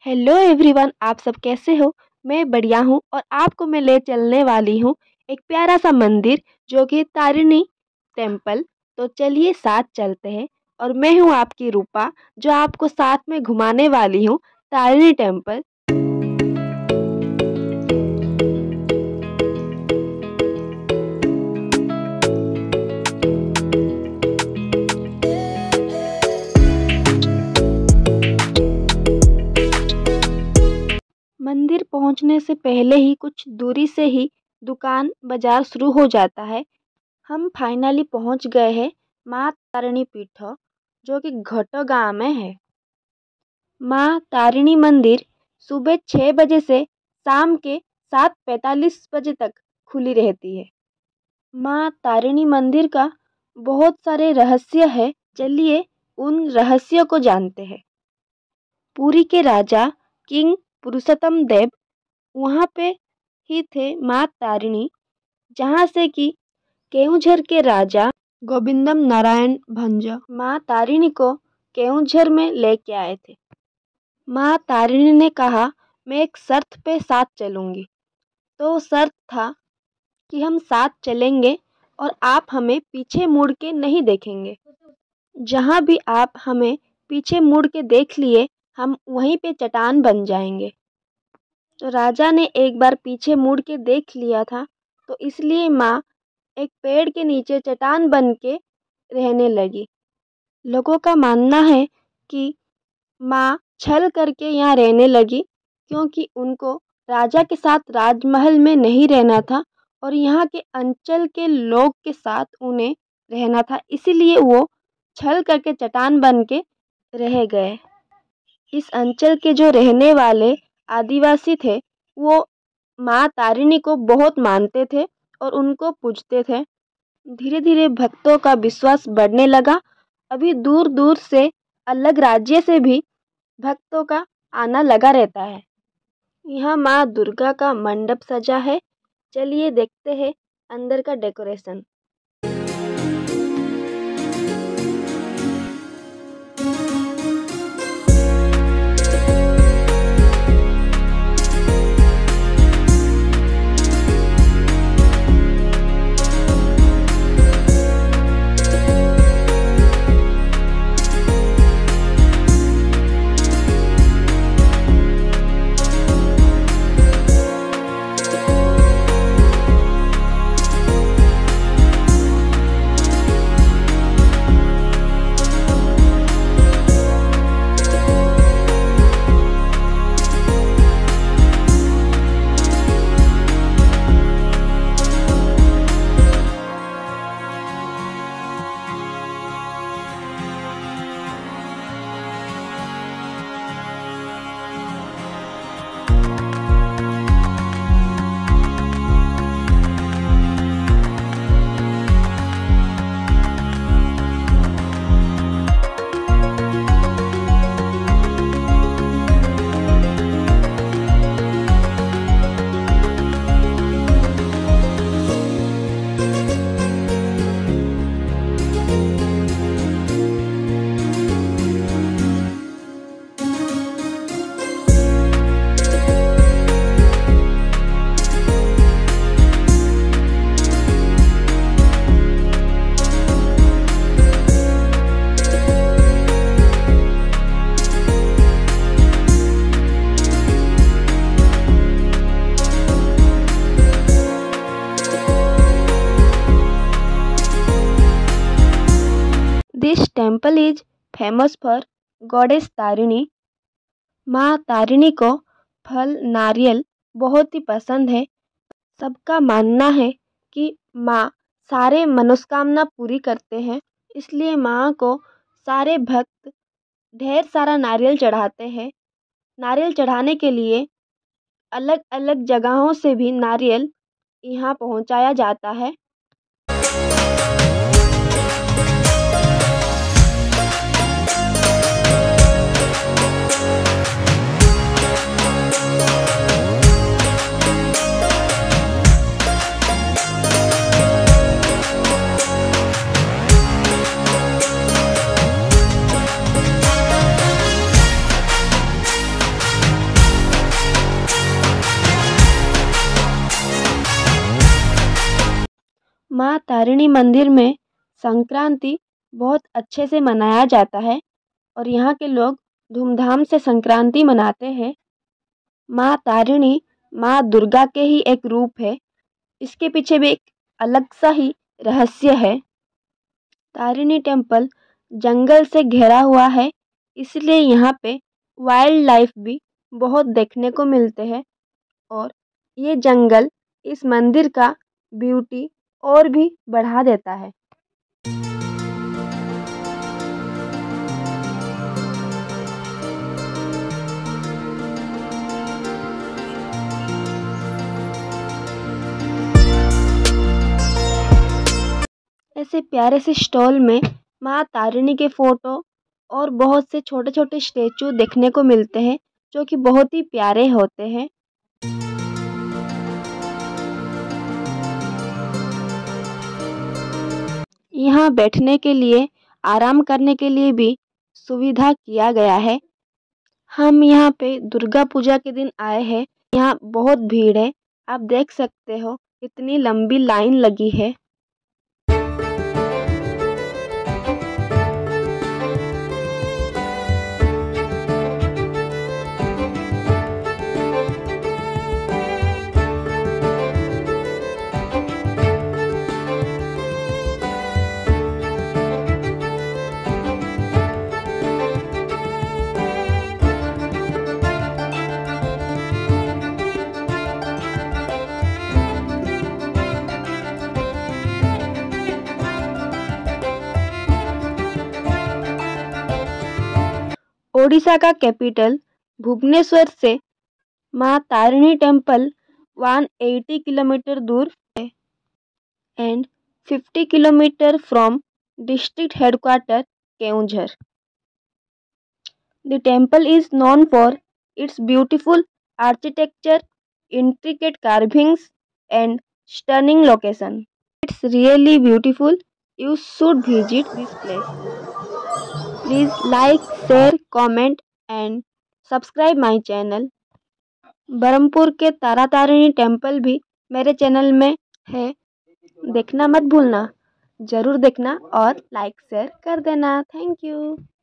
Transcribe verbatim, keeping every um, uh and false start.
Hello everyone, आप सब कैसे हो। मैं बढ़िया हूँ और आपको मैं ले चलने वाली हूँ एक प्यारा सा मंदिर जो कि तारिणी टेम्पल। तो चलिए साथ चलते हैं। और मैं हूँ आपकी रूपा जो आपको साथ में घुमाने वाली हूँ तारिणी टेम्पल। मंदिर पहुंचने से पहले ही कुछ दूरी से ही दुकान बाजार शुरू हो जाता है। हम फाइनली पहुंच गए हैं माँ तारिणी पीठ जो कि घाटो गांव में है। माँ तारिणी मंदिर सुबह छः बजे से शाम के सात पैंतालीस बजे तक खुली रहती है। माँ तारिणी मंदिर का बहुत सारे रहस्य है, चलिए उन रहस्यों को जानते हैं। पुरी के राजा किंग पुरुषोत्तम देव वहाँ पे ही थे माँ तारिणी, जहाँ से कि केऊंझर के राजा गोविंदम नारायण भंज माँ तारिणी को केऊंझर में लेके आए थे। माँ तारिणी ने कहा मैं एक शर्त पे साथ चलूँगी। तो शर्त था कि हम साथ चलेंगे और आप हमें पीछे मुड़ के नहीं देखेंगे। जहाँ भी आप हमें पीछे मुड़ के देख लिए हम वहीं पे चट्टान बन जाएंगे। तो राजा ने एक बार पीछे मुड़ के देख लिया था, तो इसलिए माँ एक पेड़ के नीचे चट्टान बन के रहने लगी। लोगों का मानना है कि माँ छल करके यहाँ रहने लगी, क्योंकि उनको राजा के साथ राजमहल में नहीं रहना था और यहाँ के अंचल के लोग के साथ उन्हें रहना था, इसीलिए वो छल करके चट्टान बन के रह गए। इस अंचल के जो रहने वाले आदिवासी थे वो माँ तारिणी को बहुत मानते थे और उनको पूजते थे। धीरे धीरे भक्तों का विश्वास बढ़ने लगा। अभी दूर दूर से अलग राज्य से भी भक्तों का आना लगा रहता है। यहाँ माँ दुर्गा का मंडप सजा है, चलिए देखते हैं अंदर का decoration. This temple is famous for goddess Tarini. माँ तारिणी को फल नारियल बहुत ही पसंद है। सबका मानना है कि माँ सारे मनोकामना पूरी करते हैं, इसलिए माँ को सारे भक्त ढेर सारा नारियल चढ़ाते हैं। नारियल चढ़ाने के लिए अलग अलग जगहों से भी नारियल यहाँ पहुँचाया जाता है। माँ तारिणी मंदिर में संक्रांति बहुत अच्छे से मनाया जाता है और यहाँ के लोग धूमधाम से संक्रांति मनाते हैं। माँ तारिणी माँ दुर्गा के ही एक रूप है। इसके पीछे भी एक अलग सा ही रहस्य है। तारिणी टेम्पल जंगल से घिरा हुआ है, इसलिए यहाँ पे वाइल्ड लाइफ भी बहुत देखने को मिलते हैं और ये जंगल इस मंदिर का ब्यूटी और भी बढ़ा देता है। ऐसे प्यारे से स्टॉल में माँ तारिणी के फोटो और बहुत से छोटे छोटे स्टेचू देखने को मिलते हैं जो कि बहुत ही प्यारे होते हैं। यहाँ बैठने के लिए, आराम करने के लिए भी सुविधा किया गया है। हम यहाँ पे दुर्गा पूजा के दिन आए हैं। यहाँ बहुत भीड़ है, आप देख सकते हो इतनी लंबी लाइन लगी है। ओडिशा का कैपिटल भुवनेश्वर से माँ तारिणी टेम्पल एक सौ अस्सी किलोमीटर दूर है एंड पचास kilometre from district headquarter Keonjhar. The temple is known for its beautiful architecture, intricate carvings, and stunning location. It's really beautiful. You should visit this place. Please like, share, comment and subscribe my channel. Berhampur के Tara Tarini temple भी मेरे channel में है, देखना मत भूलना, ज़रूर देखना और लाइक शेयर कर देना। Thank you.